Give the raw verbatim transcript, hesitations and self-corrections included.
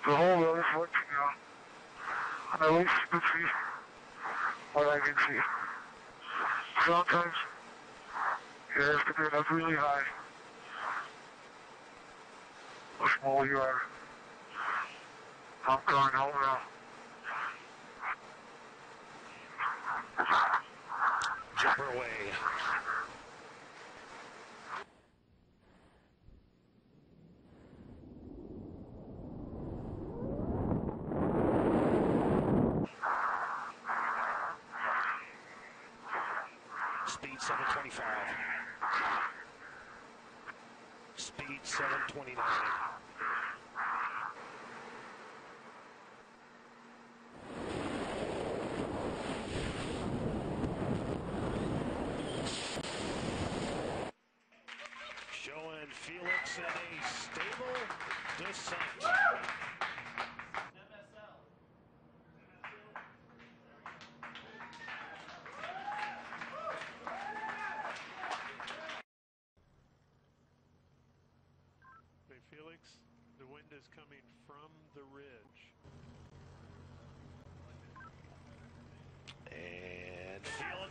The whole road is working now. And at least you can see what I can see. Sometimes you have to get up really high. The smaller you are. I'm going home now. Jumper away. Speed seven twenty-five. Speed seven twenty-nine. Showing Felix in a stable descent. Hey Felix, the wind is coming from the ridge. And Felix